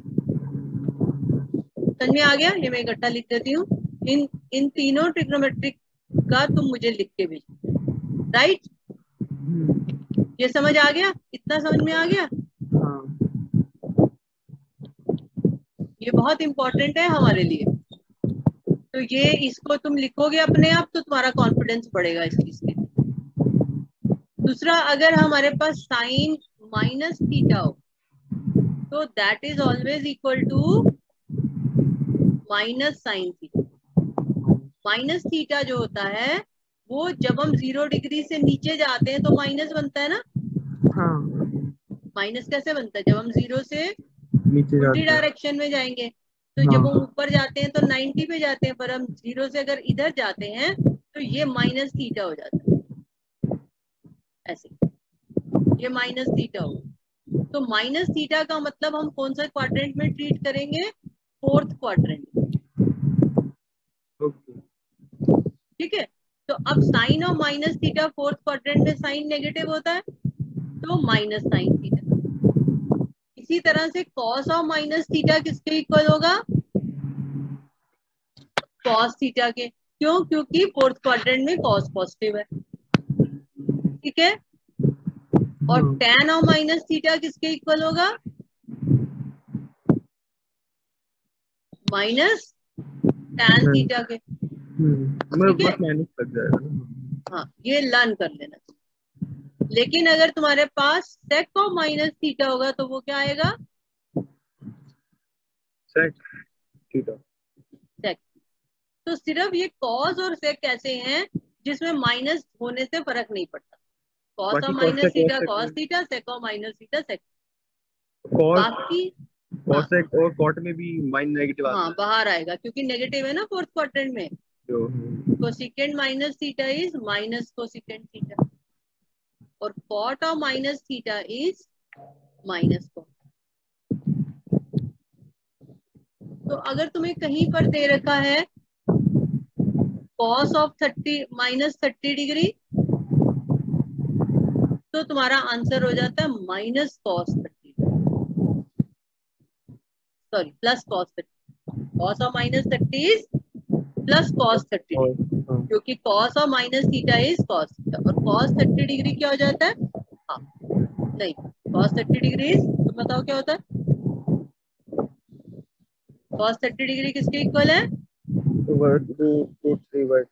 समझ में आ गया? ये मैं इकट्ठा लिख देती हूँ। इन इन तीनों ट्रिग्नोमेट्रिक का तुम मुझे लिख के भेजना, राइट। ये समझ आ गया? इतना समझ में आ गया? ये बहुत इंपॉर्टेंट है हमारे लिए। तो ये इसको तुम लिखोगे अपने आप तो तुम्हारा कॉन्फिडेंस बढ़ेगा इस चीज के। दूसरा, अगर हमारे पास साइन माइनस थीटा हो तो that is always equal to minus sine theta. Minus theta जो होता है वो जब हम जीरो डिग्री से नीचे जाते हैं तो माइनस बनता है ना। हाँ, माइनस कैसे बनता है? जब हम जीरो से नीचे उल्टी जाते हैं। डायरेक्शन में जाएंगे तो जब हम हाँ, ऊपर जाते हैं तो नाइन्टी पे जाते हैं, पर हम जीरो से अगर इधर जाते हैं तो ये माइनस थीटा हो जाता है। ऐसे ये माइनस थीटा होगा। तो माइनस थीटा का मतलब हम कौन सा क्वाड्रेंट में ट्रीट करेंगे? Fourth quadrant. ओके। ठीक है। तो अब sine of minus theta fourth quadrant में साइन नेगेटिव होता है तो माइनस साइन थीटा। इसी तरह से कॉस ऑफ माइनस थीटा किसके इक्वल होगा? कॉस थीटा के। क्यों? क्योंकि फोर्थ क्वाड्रेंट में कॉस पॉजिटिव है। ठीक है। और हाँ, tan ऑफ माइनस थीटा किसके इक्वल होगा? माइनस tan नहीं, थीटा के। हम्म, मैं ठीक है। बस माइनस लग जाएगा ना। हाँ, ये लर्न कर लेना। लेकिन अगर तुम्हारे पास सेक ऑफ माइनस थीटा होगा तो वो क्या आएगा? Sec theta. सेक। तो सिर्फ ये कॉस और सेक ऐसे हैं जिसमें माइनस होने से फर्क नहीं पड़ता। कॉस बाकी of cos minus sec, cos theta sec cos में theta, sec of minus theta sec. Cos बाकी कॉस हाँ, सेक और कॉट में भी माइन नेगेटिव हाँ आता है। बाहर आएगा क्योंकि नेगेटिव है ना फोर्थ क्वाड्रेंट में। जो cosecant minus theta is minus cosecant theta और cot of minus theta is minus cot. तो अगर तुम्हें कहीं पर दे रखा है cos of thirty minus thirty degree तो तुम्हारा आंसर हो जाता है minus cos thirty, sorry plus cos thirty. Cos of minus thirty is plus cos thirty और डिग्री हाँ, क्योंकि cos of minus theta is cos theta और कॉस थर्टी डिग्री क्या हो जाता है? हाँ, नहीं, कॉस थर्टी डिग्री इज, तुम बताओ क्या होता है? कॉस थर्टी डिग्री किसके इक्वल है? Word root root three word.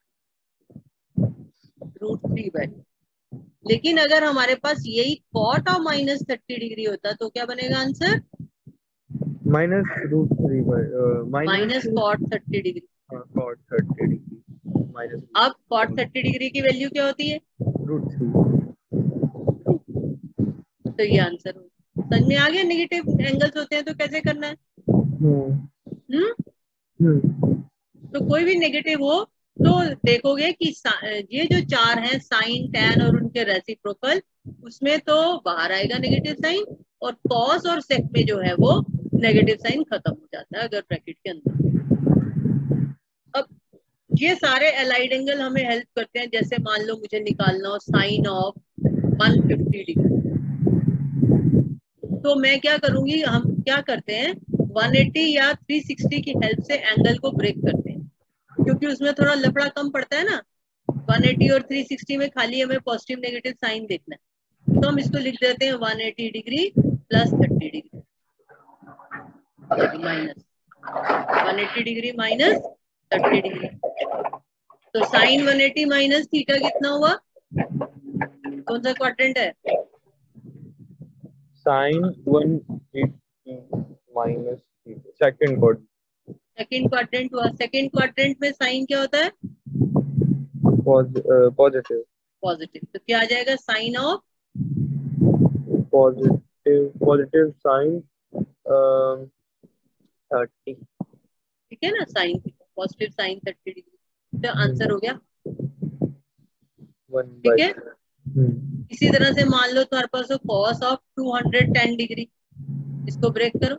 Root three by. लेकिन अगर हमारे पास यही cot of minus thirty degree होता तो क्या बनेगा answer? Minus root three word minus minus cot thirty degree. Cot thirty degree minus अब कॉट थर्टी डिग्री की वैल्यू क्या होती है? Root three. रूट। तो ये आंसर हो। समझ में आ गया? नेगेटिव एंगल्स होते हैं तो कैसे करना है। हम्म हम्म। हम्म तो कोई भी नेगेटिव हो तो देखोगे कि ये जो चार हैं साइन टैन और उनके रेसिप्रोकल, उसमें तो बाहर आएगा नेगेटिव साइन और कॉस और सेक में जो है वो नेगेटिव साइन खत्म हो जाता है अगर ब्रैकेट के अंदर। अब ये सारे एलाइड एंगल हमें हेल्प करते हैं। जैसे मान लो मुझे निकालना हो sine of one fifty degree तो मैं क्या करूंगी, हम क्या करते हैं वन एटी या थ्री सिक्सटी की हेल्प से एंगल को ब्रेक करते हैं क्योंकि उसमें थोड़ा लफड़ा कम पड़ता है ना। वन एटी और थ्री सिक्सटी में खाली हमें पॉजिटिव नेगेटिव साइन देखना है तो हम इसको लिख देते हैं one eighty degree plus thirty degree minus one eighty degree minus thirty degree. तो sine one eighty minus theta कितना हुआ? कौन सा क्वाड्रेंट है? Sine one eighty minus second chord second quadrant हुआ। सेकंड क्वाड्रेंट में साइन क्या होता है? Positive positive. तो क्या आ जाएगा? Sine of positive positive sine thirty. ठीक है ना, sine positive sine thirty degree. तो आंसर हो गया। वन ठीक बाई। है। इसी तरह से मान लो तुम्हारे पास cos of two hundred ten degree, इसको ब्रेक करो।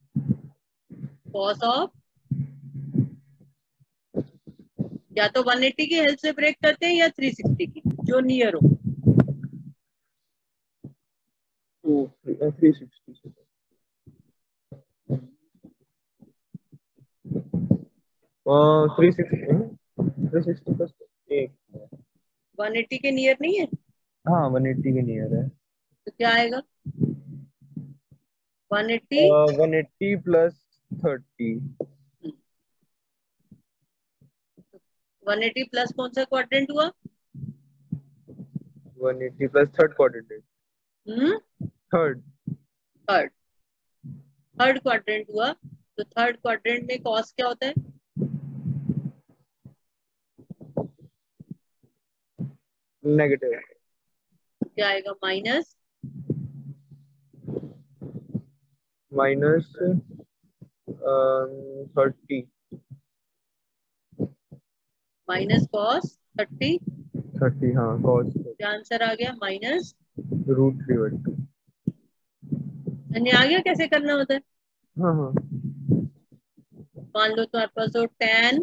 कॉस ऑफ या तो वन एटी की हेल्प से ब्रेक करते हैं या थ्री सिक्सटी की, जो नियर हो। थ्री सिक्सटी से three sixty three sixty plus एक। वन एटी के नियर नहीं है हाँ, वन एट्टी के नियर है। तो क्या आएगा? One eighty one eighty plus thirty. One eighty plus कौन सा क्वाड्रेंट हुआ? One eighty plus third quadrant. Hmm third third third quadrant हुआ, तो थर्ड क्वाड्रेंट में कॉस क्या होता है? नेगेटिव। क्या आएगा? Minus minus thirty. Minus cos thirty. Thirty हाँ कॉस। क्या आंसर आ गया? Minus root three by two. आ गया कैसे करना होता है? हाँ हाँ मान लो तुम्हारे पास हो tan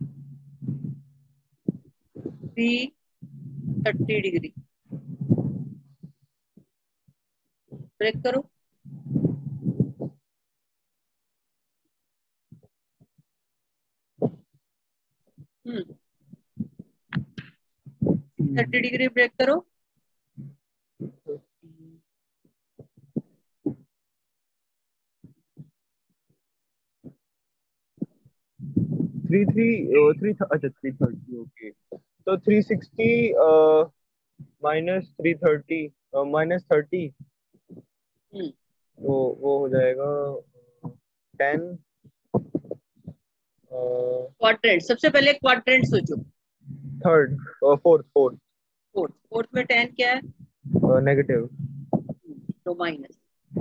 three thirty degree, break करो। हम्म थर्टी डिग्री ब्रेक करो। थ्री थ्री थ्री अच्छा थ्री थर्टी ओके। तो three sixty minus three thirty minus thirty, hmm तो वो हो जाएगा टेन। क्वाड्रेंट, सबसे पहले क्वाड्रेंट सोचो। Third fourth fourth fourth fourth में टेन क्या है? नेगेटिव। तो minus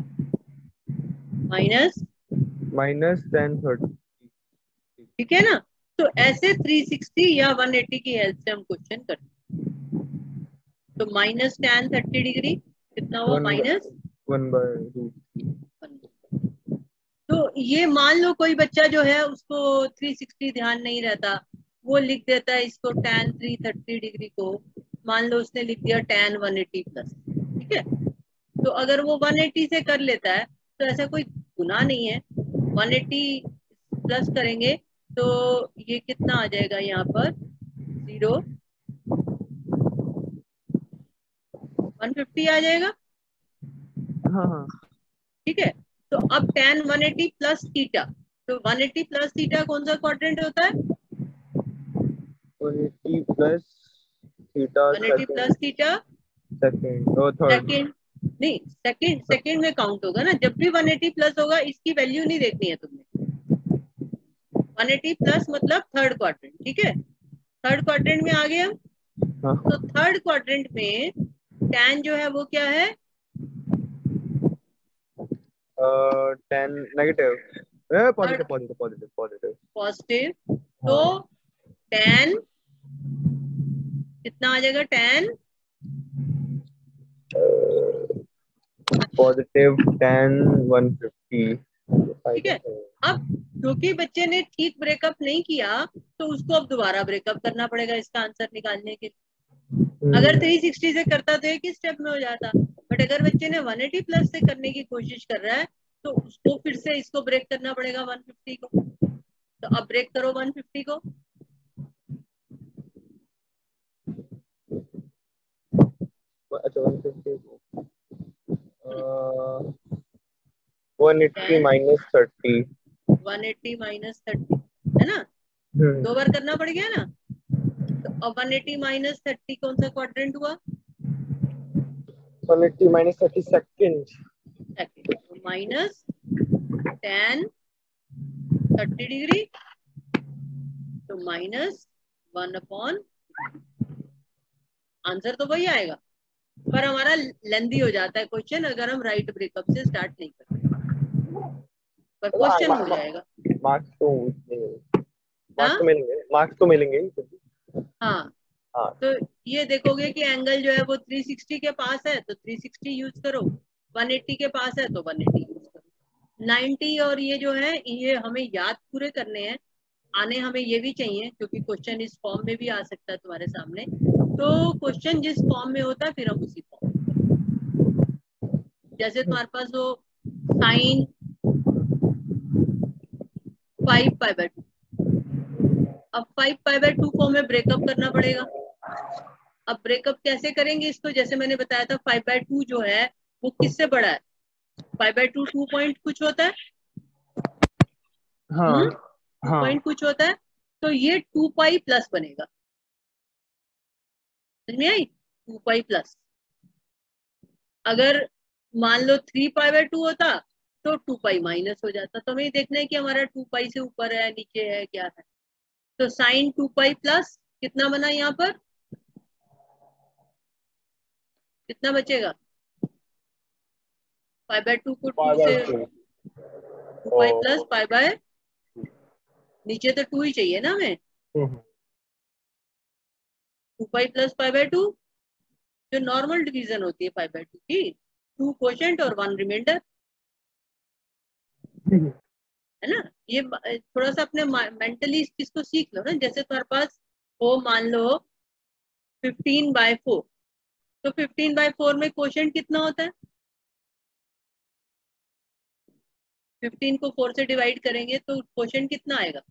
minus minus tan thirty. ठीक है ना? तो ऐसे थ्री सिक्सटी या वन एटी की हेल्प से हम क्वेश्चन करते हैं। तो माइनस टेन थर्टी डिग्री कितना हुआ? One minus one by root. तो ये मान लो कोई बच्चा जो है उसको थ्री सिक्सटी ध्यान नहीं रहता, वो लिख देता है इसको टेन थ्री थर्टी डिग्री को, मान लो उसने लिख दिया टेन वन एटी प्लस। ठीक है, तो अगर वो वन एटी से कर लेता है तो ऐसा कोई गुनाह नहीं है। वन एटी प्लस करेंगे तो ये कितना आ जाएगा यहाँ पर? जीरो वन फिफ्टी आ जाएगा। हाँ हाँ ठीक है, तो अब tan one eighty plus theta, तो वन एटी प्लस थीटा कौन सा क्वाड्रेंट होता है? One eighty plus theta one eighty second. Plus theta second और थर्ड। सेकंड नहीं, सेकंड सेकंड में काउंट होगा ना। जब भी वन एटी प्लस होगा इसकी वैल्यू नहीं देखनी है तुमने। वन एटी प्लस मतलब थर्ड क्वाड्रेंट। ठीक है, थर्ड क्वाड्रेंट में आ गए हम। हाँ तो थर्ड क्वाड्रेंट में tan जो है वो क्या है? Tan negative. Third positive positive positive positive. Positive. तो हाँ tan कितना आ जाएगा? tan positive tan one fifty. ठीक है, अब क्योंकि बच्चे ने ठीक ब्रेकअप नहीं किया तो उसको अब दोबारा ब्रेकअप करना पड़ेगा इसका आंसर निकालने के लिए। अगर थ्री सिक्सटी से करता तो एक ही स्टेप में हो जाता, बट अगर बच्चे ने वन एटी प्लस से करने की कोशिश कर रहा है तो उसको फिर से इसको ब्रेक करना पड़ेगा वन फिफ्टी को। तो अब ब्रेक करो वन फिफ्टी को। अच्छा one fifty one eighty minus thirty. One eighty minus thirty है ना, दो बार करना पड़ गया ना। तो अब वन एटी माइनस थर्टी कौन सा क्वाड्रेंट हुआ? One eighty minus thirty second. Second. तो माइनस टेन थर्टी डिग्री, तो माइनस वन अपॉन, आंसर तो वही आएगा पर हमारा लेंदी हो जाता है क्वेश्चन अगर हम राइट ब्रेकअप से स्टार्ट नहीं करते, पर क्वेश्चन हो जाएगा। मार्क्स तो मार्क्स हाँ तो मिलेंगे मार्क्स तो मिलेंगे। हाँ हाँ तो ये देखोगे कि एंगल जो है वो थ्री सिक्सटी के पास है तो थ्री सिक्सटी यूज करो, वन एटी के पास है तो वन एटी यूज करो। नाइंटी और ये जो है ये हमें याद पूरे करने हैं, आने हमें ये भी चाहिए क्योंकि क्वेश्चन इस फॉर्म में भी आ सकता है तुम्हारे सामने। तो क्वेश्चन जिस फॉर्म में होता है फिर हम उसी फॉर्म में, जैसे तुम्हारे पास हो sine five pi by two, अब फाइव पाई बाय टू को हमें ब्रेकअप करना पड़ेगा। अब ब्रेकअप कैसे करेंगे इसको? जैसे मैंने बताया था फाइव बाय टू जो है वो किससे बड़ा है? Five by two two point कुछ होता है। हाँ हम्म टू हाँ पॉइंट कुछ होता है, तो ये टू पाई प्लस बनेगा। समझ में आई? टू पाई प्लस, अगर मान लो थ्री पाई बाय टू होता तो टू पाई माइनस हो जाता। तो हमें देखना है कि हमारा टू पाई से ऊपर है नीचे है क्या है। तो साइन टू पाई प्लस कितना बना यहाँ पर, कितना बचेगा, पाई बाय टू को टू से two pi plus pi by, नीचे तो टू ही चाहिए ना हमें, two pi plus pi by two, जो नॉर्मल डिवीजन होती है पाई बाय टू की, टू कोशेंट और वन रिमाइंडर, है ना। ये थोड़ा सा अपने मेंटली इस चीज को सीख लो ना। जैसे तुम्हारे पास वो मान लो फिफ्टीन बाय फोर, तो फिफ्टीन बाय फोर में कोशेंट कितना होता है, फिफ्टीन को फोर से डिवाइड करेंगे तो कोशेंट कितना आएगा,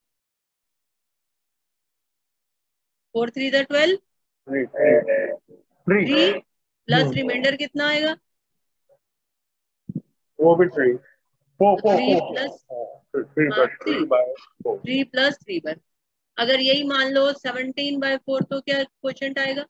four three the twelve, three plus remainder कितना आएगा, वो भी three, four four three plus three plus three by, अगर यही मान लो सेवनटीन बाय फोर तो क्या क्वेश्चन आएगा,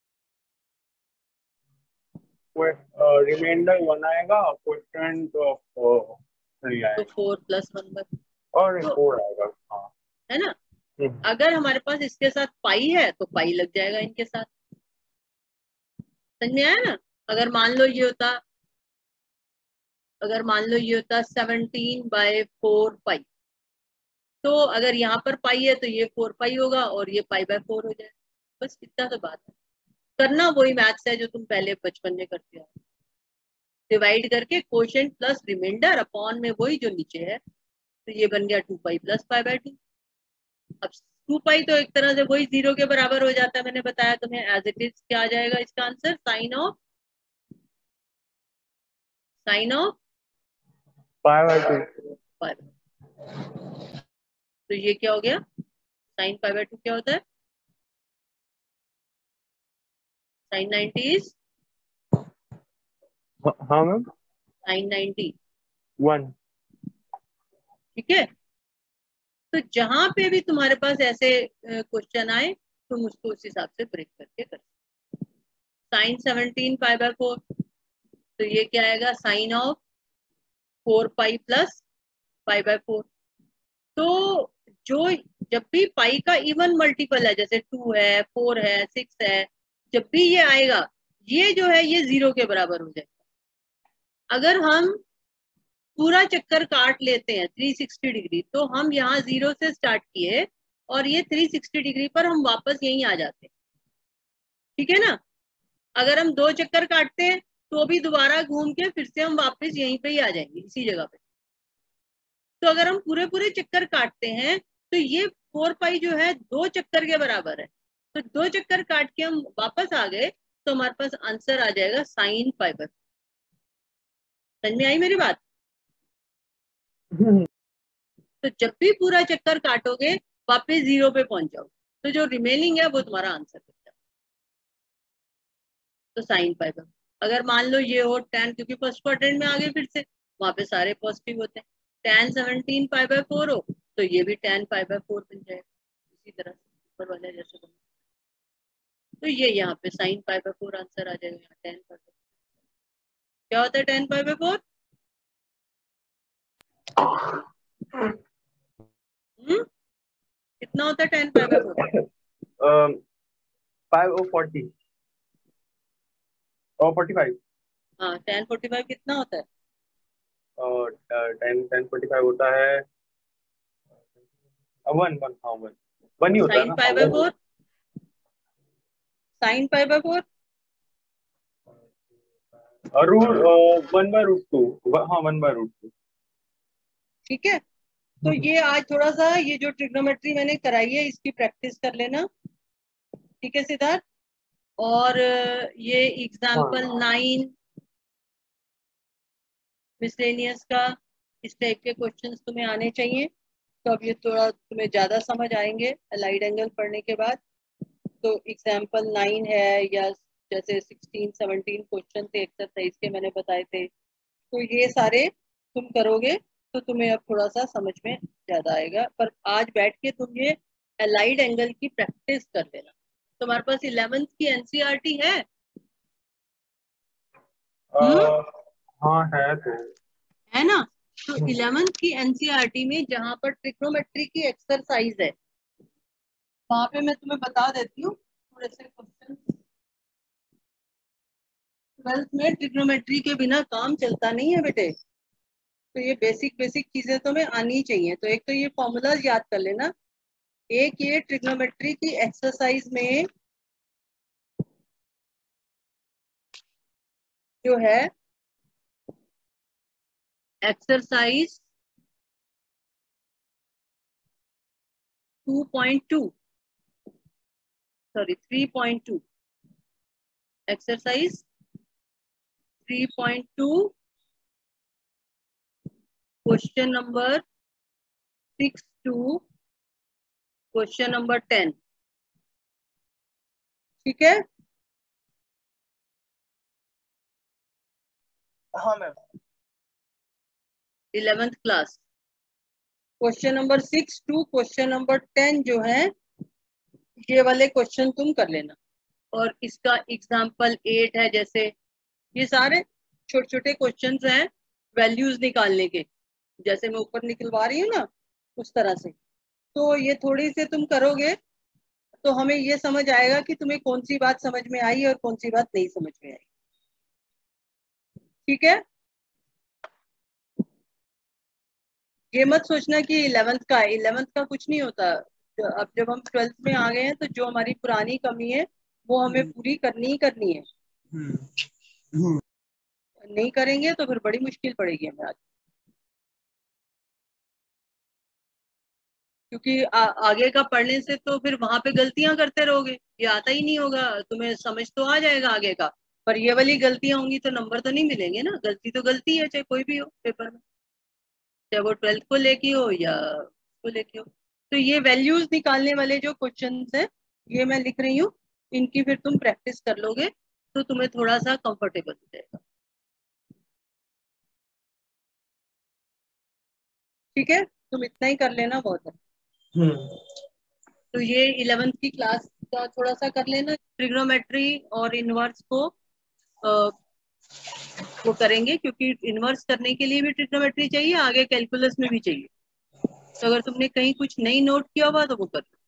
रिमाइंडर वन आएगा, क्वेश्चन तो थ्री आएगा, तो फोर प्लस वन बाय और फोर आएगा, हाँ है ना। अगर हमारे पास इसके साथ पाई है तो पाई लग जाएगा इनके साथ, समझ में आया ना। अगर मान लो ये होता, अगर मान लो ये होता सेवनटीन बाय फोर पाई, तो अगर यहाँ पर पाई है तो ये फोर पाई होगा और ये पाई बाय फोर हो जाएगा। बस इतना तो बात है, करना वही मैथ्स है जो तुम पहले बचपन में करते हो, डिवाइड करके कोशेंट प्लस रिमाइंडर अपॉन में वही जो नीचे है, तो ये बन गया two pi plus pi by two. अब टू पाई तो एक तरह से वही जीरो के बराबर हो जाता है, मैंने बताया तुम्हें एज इट इज क्या आ जाएगा इसका answer, sine of sine of pi by two, pi. तो ये क्या हो गया, साइन पाई बाय टू क्या होता है, साइन नाइनटी इज, हाँ मैम, साइन नाइनटी वन, ठीक है। तो जहां पे भी तुम्हारे पास ऐसे क्वेश्चन आए तुम उसको उस हिसाब से ब्रेक करके कर। Sine seventeen pi by four, तो ये क्या आएगा, sine of four pi plus pi by four. तो जो जब भी पाई का इवन मल्टीपल है, जैसे टू है, फोर है, सिक्स है, जब भी ये आएगा ये जो है ये जीरो के बराबर हो जाएगा। अगर हम पूरा चक्कर काट लेते हैं थ्री सिक्सटी डिग्री, तो हम यहाँ जीरो से स्टार्ट किए और ये थ्री सिक्सटी डिग्री पर हम वापस यहीं आ जाते हैं, ठीक है ना। अगर हम दो चक्कर काटते हैं तो भी दोबारा घूम के फिर से हम वापस यहीं पे ही आ जाएंगे इसी जगह पे। तो अगर हम पूरे पूरे चक्कर काटते हैं तो ये फोर पाई जो है दो चक्कर के बराबर है, तो दो चक्कर काट के हम वापस आ गए तो हमारे पास आंसर आ जाएगा साइन पाई बाय। समझ में आई मेरी बात। तो जब भी पूरा चक्कर काटोगे वापस जीरो पे पहुंच जाओ, तो जो रिमेनिंग है वो तुम्हारा आंसर बन जाए। तो साइन पाई बाय, अगर मान लो ये हो टेन, क्योंकि फर्स्ट क्वाड्रेंट में आ गए फिर से, वहां पे सारे पॉजिटिव होते हैं, tan seventeen pi by four हो तो ये भी टेन पाई बाय फोर बन जाएगा, इसी तरह से ऊपर वाले जैसे बना। तो ये यहाँ पे sine pi by four answer आ जाएगा। यहाँ टेन पाई बाय क्या होता है, tan pi by four hmm कितना होता है tan pi by four, five o forty और फोर्टी फाइव, हाँ टेन फोर्टी फाइव कितना होता है, और टेन टेन फोर्टी फाइव होता है वन वन, हाँ वन वन ही होता है साइन ना, pi by four, sine pi by four root one by root two, हाँ वन बाय रूट टू, ठीक है। तो ये आज थोड़ा सा ये जो ट्रिग्नोमेट्री मैंने कराई है इसकी प्रैक्टिस कर लेना, ठीक है सिद्धार्थ। और ये एग्जाम्पल नाइन मिसलेनियस का इस टाइप के क्वेश्चंस तुम्हें आने चाहिए। तो अब ये थोड़ा तुम्हें ज्यादा समझ आएंगे अलाइड एंगल पढ़ने के बाद। तो एग्जाम्पल नाइन है या जैसे सिक्सटीन सेवनटीन क्वेश्चन थे एक्सरसाइज के मैंने बताए थे, तो ये सारे तुम करोगे तो तुम्हें अब थोड़ा सा समझ में ज्यादा आएगा। पर आज बैठ के तुम ये अलाइड एंगल की प्रैक्टिस कर लेना, तुम्हारे पास इलेवेंथ की एनसीईआरटी है? आ, हम्म हाँ है तो। है ना? तो इलेवेंथ की एनसीईआरटी में जहां पर ट्रिग्नोमेट्री की एक्सरसाइज है, वहां पे मैं तुम्हें बता देती हूँ थोड़े से क्वेश्चन। ट्वेल्थ में ट्रिग्नोमेट्री के बिना काम चलता नहीं है बेटे, तो ये बेसिक बेसिक चीजें तुम्हें आनी चाहिए। तो एक तो ये फॉर्मूलाज याद कर लेना। एक ये ट्रिग्नोमेट्री की एक्सरसाइज में जो है exercise two point two, sorry three point two, exercise three point two, question number six to question number ten. ठीक है? हाँ ma'am. Eleventh class question number six to question number ten जो है, ये वाले क्वेश्चन तुम कर लेना। और इसका एग्जाम्पल एट है, जैसे ये सारे छोटे छोटे क्वेश्चन हैं वैल्यूज निकालने के, जैसे मैं ऊपर निकलवा रही हूँ ना उस तरह से। तो ये थोड़ी से तुम करोगे तो हमें ये समझ आएगा कि तुम्हें कौन सी बात समझ में आई और कौन सी बात नहीं समझ में आई। ठीक है? ये मत सोचना कि इलेवेंथ का है, इलेवेंथ का कुछ नहीं होता। तो अब जब हम ट्वेल्थ में आ गए हैं तो जो हमारी पुरानी कमी है वो हमें पूरी करनी ही करनी है। नहीं करेंगे तो फिर बड़ी मुश्किल पड़ेगी हमें आज, क्योंकि आ, आगे का पढ़ने से तो फिर वहां पे गलतियां करते रहोगे, ये आता ही नहीं होगा तुम्हें। समझ तो आ जाएगा आगे का, पर ये वाली गलतियां होंगी तो नंबर तो नहीं मिलेंगे ना। गलती तो गलती है, चाहे कोई भी हो पेपर में, चाहे वो ट्वेल्थ को लेके हो या उसको लेके हो। तो ये वैल्यूज निकालने वाले जो क्वेश्चन है ये मैं लिख रही हूँ, इनकी फिर तुम प्रैक्टिस कर लोगे तो तुम्हें थोड़ा सा कंफर्टेबल हो जाएगा। ठीक है? तुम इतना ही कर लेना, बहुत है। तो ये इलेवेंथ की क्लास का थोड़ा सा कर लेना। ट्रिग्नोमेट्री और इनवर्स को आ, वो करेंगे, क्योंकि इनवर्स करने के लिए भी ट्रिग्नोमेट्री चाहिए, आगे कैलकुलस में भी चाहिए। तो अगर तुमने कहीं कुछ नहीं नोट किया हुआ तो वो कर